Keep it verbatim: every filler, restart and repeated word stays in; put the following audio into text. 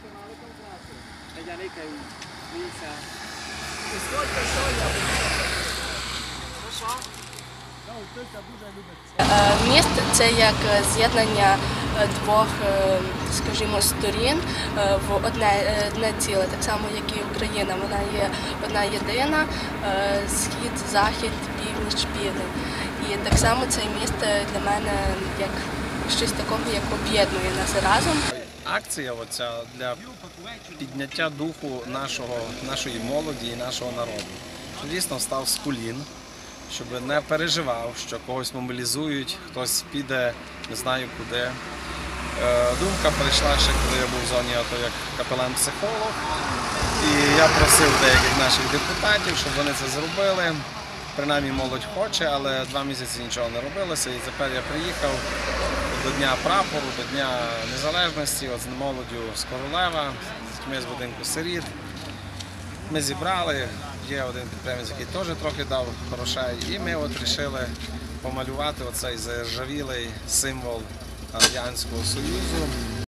Міст – це як з'єднання двох, скажімо, сторін в одне, одне ціле, так само, як і Україна. Вона є одна єдина – схід, захід, північ, південь. І так само цей міст для мене як щось такого, як об'єднує нас разом. Акція оця для підняття духу нашого, нашої молоді і нашого народу. Що дійсно став з колін, щоб не переживав, що когось мобілізують, хтось піде, не знаю куди. Думка прийшла ще, коли я був в зоні АТО як капелан-психолог. І я просив деяких наших депутатів, щоб вони це зробили. Принаймні молодь хоче, але два місяці нічого не робилося. І тепер я приїхав до Дня прапору, до Дня Незалежності, от з молоддю з Королева, з дітьми з будинку сиріт. Ми зібрали, є один підприємець, який теж трохи дав грошей, і ми от вирішили помалювати оцей заржавілий символ Радянського Союзу.